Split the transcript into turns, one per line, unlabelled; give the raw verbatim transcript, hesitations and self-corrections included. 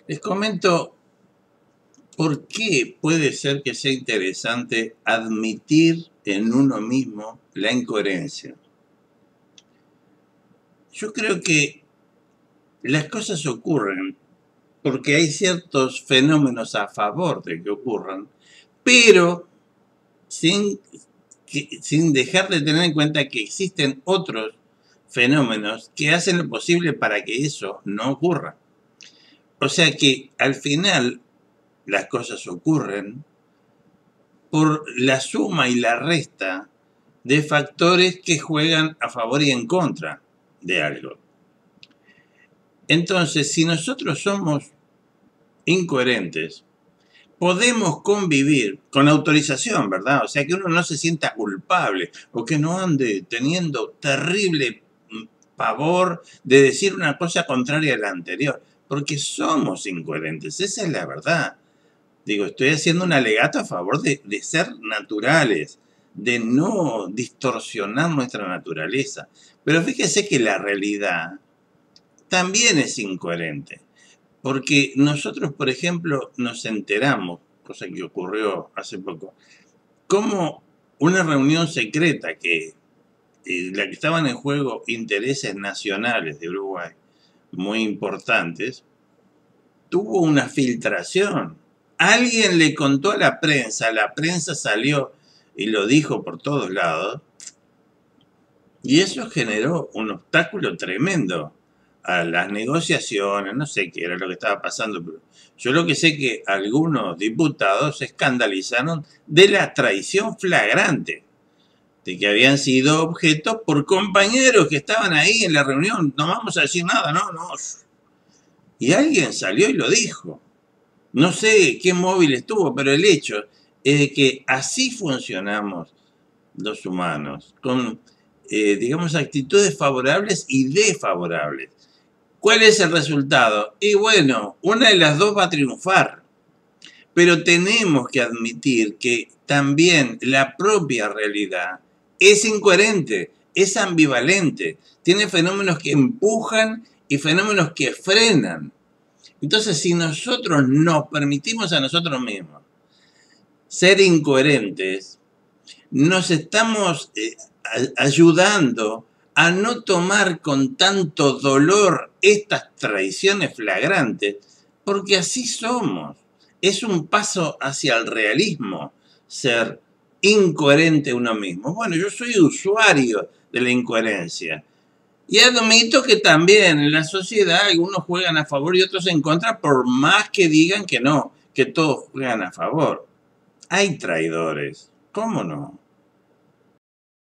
Les comento por qué puede ser que sea interesante admitir en uno mismo la incoherencia. Yo creo que las cosas ocurren porque hay ciertos fenómenos a favor de que ocurran, pero sin, que, sin dejar de tener en cuenta que existen otros fenómenos que hacen lo posible para que eso no ocurra. O sea que al final las cosas ocurren por la suma y la resta de factores que juegan a favor y en contra de algo. Entonces, si nosotros somos incoherentes, podemos convivir con autorización, ¿verdad? O sea, que uno no se sienta culpable o que no ande teniendo terrible pavor de decir una cosa contraria a la anterior, porque somos incoherentes, esa es la verdad. Digo, estoy haciendo un alegato a favor de, de ser naturales, de no distorsionar nuestra naturaleza. Pero fíjese que la realidad también es incoherente. Porque nosotros, por ejemplo, nos enteramos, cosa que ocurrió hace poco, cómo una reunión secreta que, eh, la que estaban en juego intereses nacionales de Uruguay, muy importantes, tuvo una filtración. Alguien le contó a la prensa, la prensa salió y lo dijo por todos lados, y eso generó un obstáculo tremendo a las negociaciones, no sé qué era lo que estaba pasando, pero yo lo que sé es que algunos diputados se escandalizaron de la traición flagrante, de que habían sido objeto por compañeros que estaban ahí en la reunión, no vamos a decir nada, no, no. Y alguien salió y lo dijo. No sé qué móvil estuvo, pero el hecho es de que así funcionamos los humanos, con, eh, digamos, actitudes favorables y desfavorables. ¿Cuál es el resultado? Y bueno, una de las dos va a triunfar, pero tenemos que admitir que también la propia realidad es incoherente, es ambivalente, tiene fenómenos que empujan y fenómenos que frenan. Entonces, si nosotros nos permitimos a nosotros mismos ser incoherentes, nos estamos eh, ayudando a no tomar con tanto dolor estas traiciones flagrantes, porque así somos. Es un paso hacia el realismo, ser incoherente uno mismo. Bueno, yo soy usuario de la incoherencia. Y admito que también en la sociedad algunos juegan a favor y otros en contra, por más que digan que no, que todos juegan a favor. Hay traidores, ¿cómo no?